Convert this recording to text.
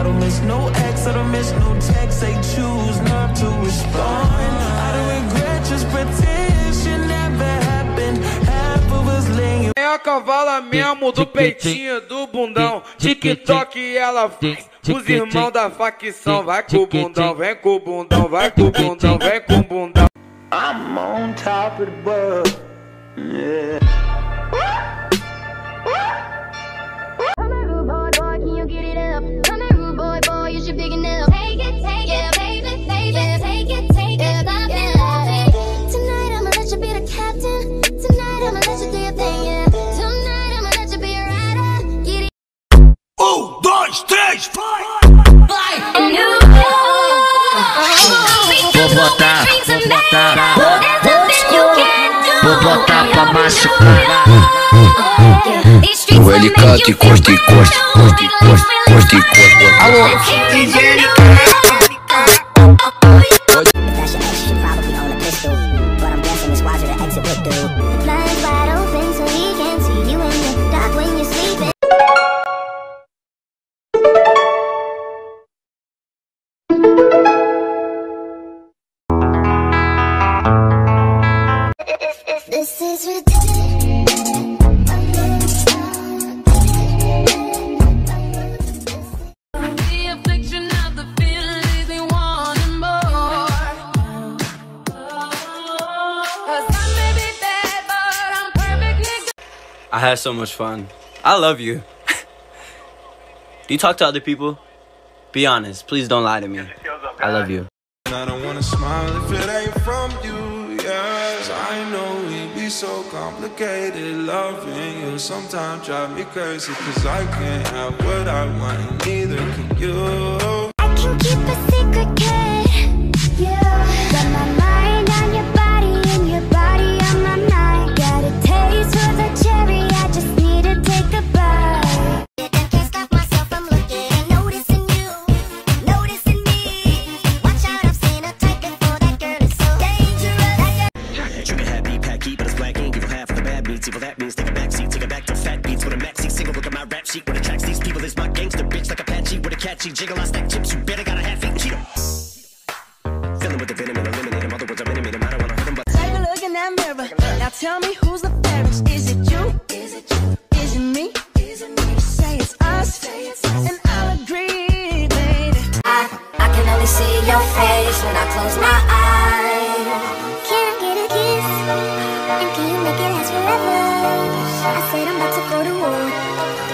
don't miss no ex, I don't miss no text. They choose not to respond. I don't regret, just pretend shit never happened. Half of us laying. É a cavala mesmo do peitinho, do bundão. TikTok ela faz. Os irmãos da facção. Vai com o bundão, vem com o bundão, vai com o bundão, vem com o bundão. I'm on top of the world. Yeah. Come on, rude boy, boy, can you get it up? Come on, rude boy, boy, you should big enough. Take it, yeah, baby, yeah, take it, yeah, stop it. Tonight I'ma let you be the captain. Tonight I'ma let you do your thing, yeah. Tonight I'ma let you be a rider. Get it. 1, 2, 3, vai! And you vou botar pra machucar. O ele canta e costa e costa, costa e costa, costa e costa. Alô, DJ This is ridiculous. The affliction of the feeling leaves me wanting more. 'Cause I may be bad, but I'm perfectly good. I had so much fun. I love you. Do you talk to other people? Be honest. Please don't lie to me. I love you. I don't wanna smile if it ain't from you, yes. I know it be so complicated. Loving you sometimes drive me crazy, 'cause I can't have what I want and neither can you. I can keep a secret, kid. Yeah. Got my mind on your body and your body on my mind. Got a taste for the cherry, I just need to take a bite. I can't stop myself from looking and noticing you, noticing me. Watch out, I've seen a type before. That girl is so dangerous. Trigger happy, pack heat, but it's black ink. Give half of the bad beats. Evil that means take a backseat, take it back to fat beats with a maxi single. Look at my rap sheet. What attracts these people is my gangster bitch like Apache with a catchy jiggle. I stack chips. You better got a half eat Cheeto. Filling with the venom and eliminate him. Other words, I'm intimate him. I don't wanna hurt him, but take a look in that mirror. Now tell me who's the fairest. Is it you? Is it you? Is it me? Is it me? Say it's us, and I'll agree, baby. I can only see your face when I close my eyes. Can I get a kiss? And can you make it last forever? I said I'm about to go to war.